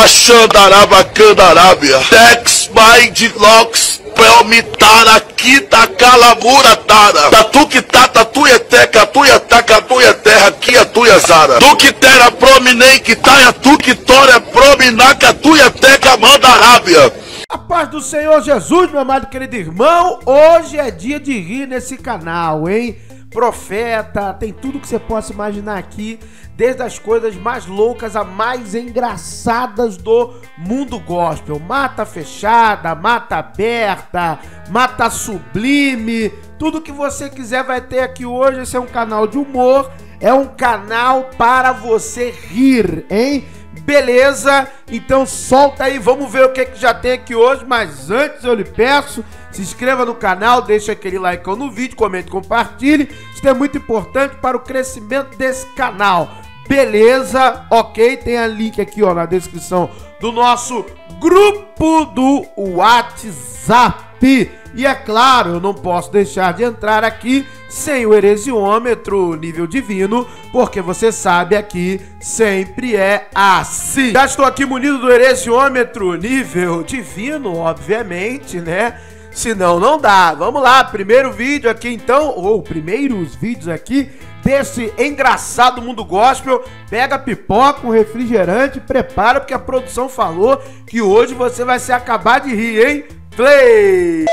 Xandaraba Candarábia, Tex Mind Locks, Pelmitara, Kita, Calamura, Tara, Tatuquitá, Tatuieté, Catuiatá, Catuieterra, Kia, Tuiazara, Tuquitera, Prominem, Quitaia, Tuquitória, Prominá, Catuieteca, Mandarábia. A paz do Senhor Jesus, meu amado querido irmão, hoje é dia de rir nesse canal, hein? Profeta, tem tudo que você possa imaginar aqui, desde as coisas mais loucas a mais engraçadas do mundo gospel. Mata fechada, mata aberta, mata sublime, tudo que você quiser vai ter aqui hoje. Esse é um canal de humor, é um canal para você rir, hein? Beleza? Então solta aí, vamos ver o que já tem aqui hoje, mas antes eu lhe peço, se inscreva no canal, deixa aquele like no vídeo, comente, compartilhe, isso é muito importante para o crescimento desse canal, beleza? Ok, tem a link aqui ó, na descrição do nosso grupo do WhatsApp. E é claro, eu não posso deixar de entrar aqui sem o heresiômetro nível divino, porque você sabe, aqui sempre é assim. Já estou aqui munido do heresiômetro nível divino, obviamente, né? Senão não dá. Vamos lá, primeiro vídeo aqui então, ou primeiros vídeos aqui desse engraçado mundo gospel. Pega pipoca, um refrigerante, prepara, porque a produção falou que hoje você vai se acabar de rir, hein? Play!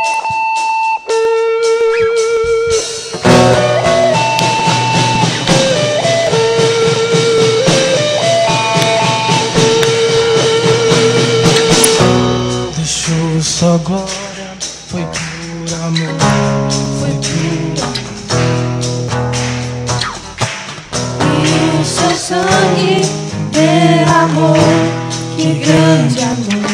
Deixou sua glória, foi por amor, foi por amor. O seu sangue derramou, que grande amor.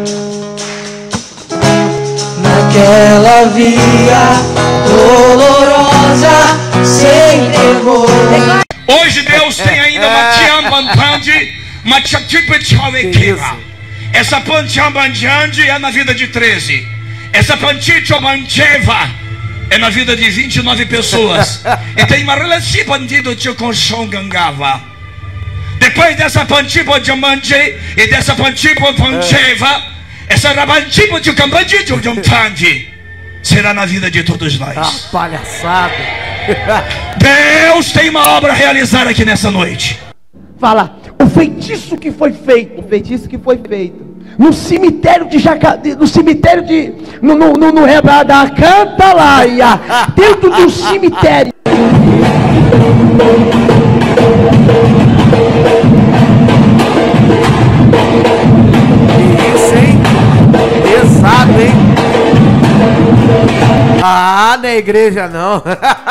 Naquela via dolorosa, sem terror. Hoje Deus tem ainda uma tiambantande, uma tchatipichavequeira. Essa panchambanjande é na vida de 13. Essa panchichomancheva é na vida de 29 pessoas. E tem uma relação bandido com Shongangava. Depois dessa panchipojamanche e dessa panchipopancheva, essa rabanchipo de cambandido de será na vida de todos nós. Ah, palhaçada. Deus tem uma obra a realizar aqui nessa noite. Fala, o feitiço que foi feito. O feitiço que foi feito. No cemitério de Jacaré, no cemitério de... No Rebra da Cantalaia. Dentro do cemitério. Isso, hein? Pesado, hein? Ah, na igreja não.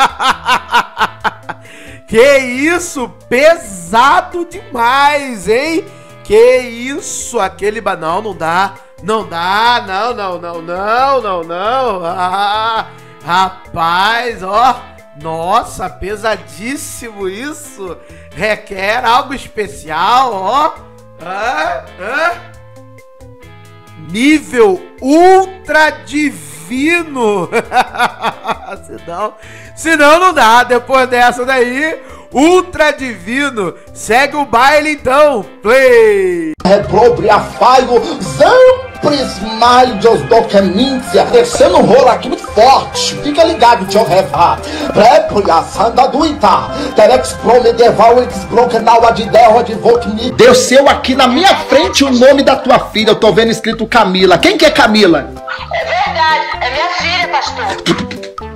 Que isso? Pesado demais, hein? Que isso? Aquele banal não dá. Não dá, não. Ah, rapaz, ó. Nossa, pesadíssimo isso. Requer algo especial, ó. Nível ultra divino. senão não dá. Depois dessa daí, ultra divino. Segue o baile então. Play. Repropria faio, zampris malhos do caminha, descendo um rolo aqui muito forte. Fica ligado, tio Refa. Repropria santa duita, terex pro medieval, ex brokenal de derro de volkni. Desceu aqui na minha frente o nome da tua filha. Eu tô vendo escrito Camila. Quem que é Camila? É verdade, é minha filha, pastor.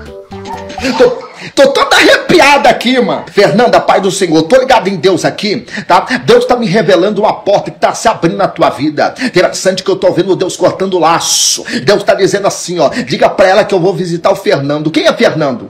Tô toda arrepiada aqui, mano. Fernanda, Pai do Senhor, tô ligado em Deus aqui, tá? Deus tá me revelando uma porta que tá se abrindo na tua vida. Interessante que eu tô vendo Deus cortando o laço. Deus tá dizendo assim, ó, diga pra ela que eu vou visitar o Fernando. Quem é Fernando?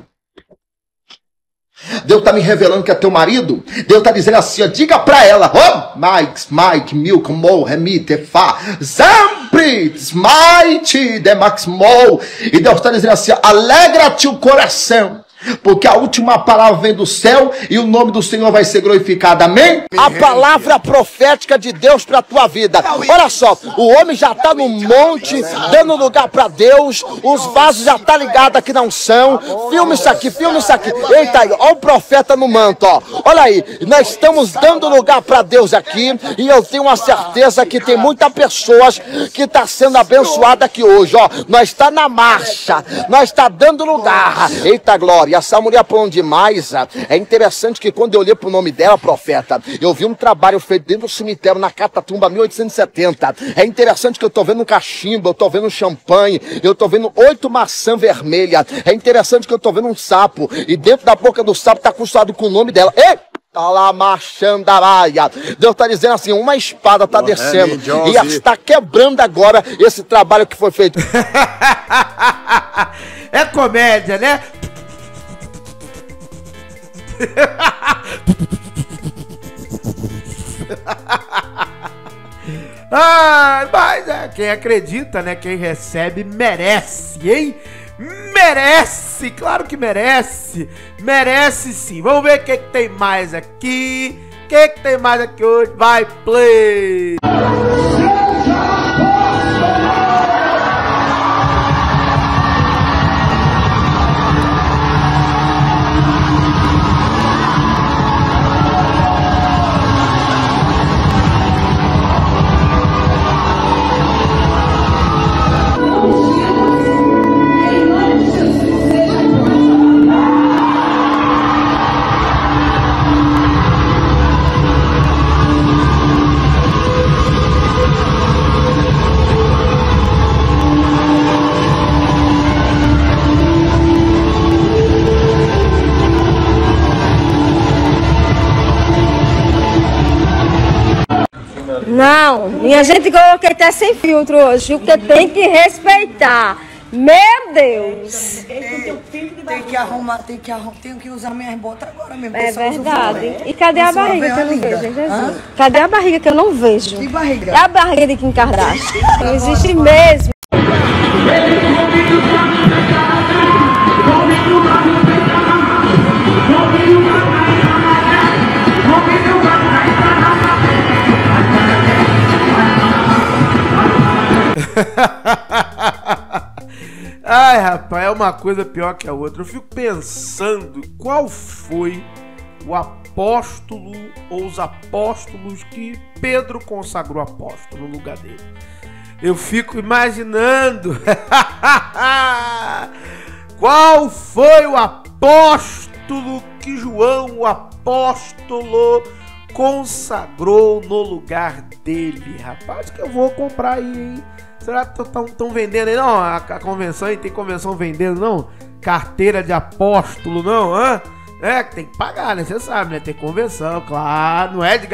Deus tá me revelando que é teu marido. Deus tá dizendo assim, ó, diga pra ela, oh, Mike, Milk, Mo, Remi, Tefá, Zampri, Smite, Demax, Mo. E Deus tá dizendo assim, alegra-te o coração, Porque a última palavra vem do céu e o nome do Senhor vai ser glorificado, amém? A palavra profética de Deus para a tua vida. Olha só, o homem já está no monte, dando lugar para Deus, os vasos já estão ligados aqui na unção. Filma isso aqui, filma isso aqui. Eita aí, olha o profeta no manto, ó. Olha aí, nós estamos dando lugar para Deus aqui e eu tenho uma certeza que tem muitas pessoas que estão sendo abençoadas aqui hoje, ó. Nós está na marcha, nós está dando lugar. Eita glória, essa mulher falando demais. É interessante que quando eu olhei pro nome dela, profeta, eu vi um trabalho feito dentro do cemitério na Catatumba 1870. É interessante que eu tô vendo um cachimbo, eu tô vendo um champanhe, eu tô vendo 8 maçãs vermelhas. É interessante que eu tô vendo um sapo e dentro da boca do sapo tá costurado com o nome dela. Ei! Deus está dizendo assim, uma espada está descendo e está quebrando agora esse trabalho que foi feito. É comédia, né? Mas quem acredita, né? Quem recebe merece, hein? Merece, claro que merece. Merece sim. Vamos ver o que tem mais aqui. O que tem mais aqui hoje? Vai, play. Não, minha gente coloquei até sem filtro hoje, porque tem que respeitar. Meu Deus! Tem que arrumar, tenho que usar minhas botas agora mesmo. É verdade. E cadê a barriga que eu não vejo, hein, Jesus? Cadê a barriga que eu não vejo? Que barriga? É a barriga de Kim Kardashian. Não existe mesmo. Ai, rapaz, é uma coisa pior que a outra. Eu fico pensando qual foi o apóstolo ou os apóstolos que Pedro consagrou apóstolo no lugar dele. Eu fico imaginando qual foi o apóstolo que João, o apóstolo, consagrou no lugar dele. Rapaz, que eu vou comprar aí, hein? Será que estão vendendo aí? Não, a convenção aí, tem convenção vendendo, não? Carteira de apóstolo, não? Hã? É, que tem que pagar, né? Você sabe, né? Tem convenção, claro. Não é de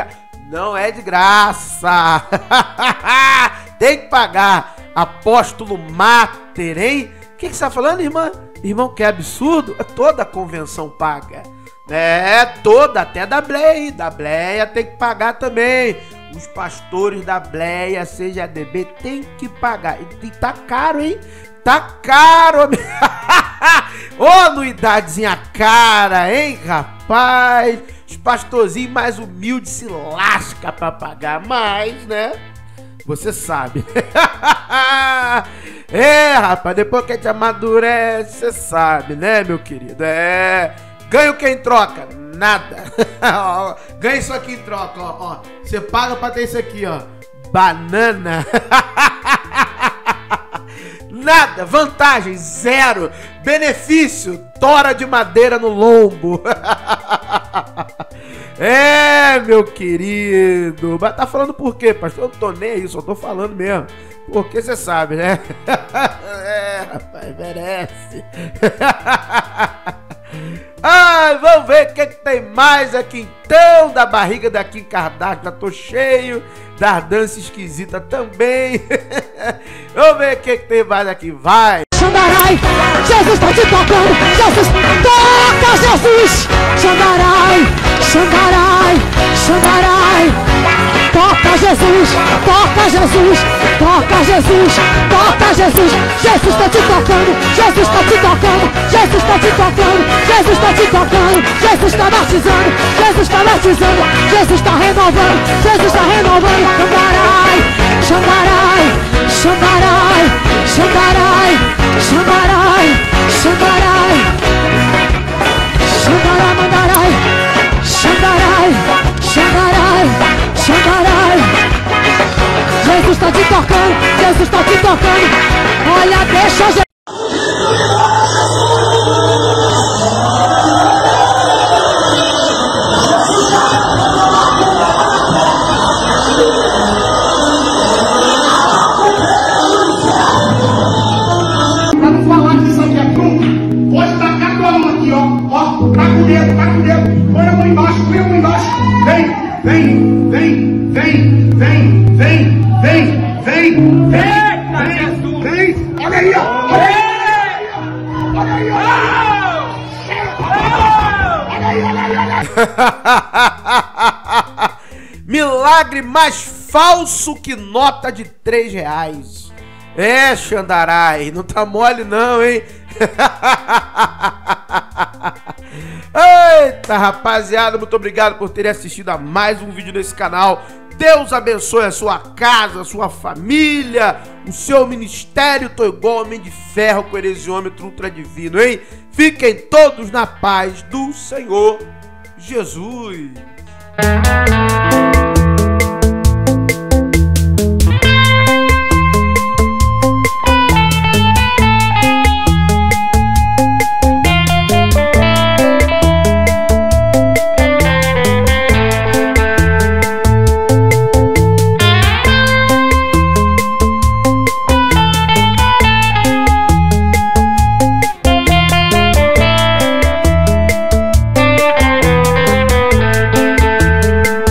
graça. Tem que pagar. Apóstolo Mater, hein? O que você tá falando, irmã? Irmão, que absurdo. Toda convenção paga. É, toda, até da Bleia. Da Bleia tem que pagar também. Os pastores da Bleia, CGADB, tem que pagar. E tá caro, hein? Tá caro. Ô, anuidadezinha cara, hein, rapaz? Os pastorzinhos mais humildes se lascam pra pagar. Mas, né? Você sabe. É, rapaz, depois que a gente amadurece, você sabe, né, meu querido? É. Ganha o que em troca? Nada. Ganha isso aqui em troca, ó. Você paga pra ter isso aqui, ó. Banana. Nada. Vantagem, zero. Benefício, tora de madeira no lombo. É, meu querido. Mas tá falando por quê, pastor? Eu não tô nem aí, só tô falando mesmo. Porque você sabe, né? É, rapaz, merece. Ai, vamos ver o que tem mais aqui então da barriga da Kim Kardashian. Já tô cheio das danças esquisitas também. Vamos ver o que tem mais aqui, vai. Xandarai, Jesus está te tocando. Jesus, toca Jesus. Xandarai, Xandarai, Xandarai. Toca Jesus, toca Jesus. Jesus, toca Jesus, toca Jesus. Jesus está te tocando, Jesus está te tocando, Jesus está te tocando, Jesus está te tocando, Jesus está batizando, Jesus está batizando, Jesus está renovando, Jesus está renovando. Xandarai, Xandarai, Xandarai, Xandarai, Xandarai, Xandarai, Xandarai, Mandarai, Xandarai, Xandarai, Xandarai. Jesus está te tocando, Jesus está te tocando. Olha, deixa Jesus. Pra não falar que isso aqui é pronto, pode tacar tua mão aqui, ó. Ó, tá com medo, tá com medo. Põe a mão embaixo, põe a mão embaixo. Vem, vem, vem, vem, vem, vem, vem, vem, vem, vem. Olha aí, ó. Olha aí. Olha aí, olha aí, olha aí, olha aí. Milagre mais falso que nota de R$3. É, Xandarai, não tá mole não, hein? Eita, rapaziada, muito obrigado por terem assistido a mais um vídeo nesse canal. Deus abençoe a sua casa, a sua família, o seu ministério. Tô igual Homem de Ferro com heresiômetro ultra divino, hein? Fiquem todos na paz do Senhor Jesus.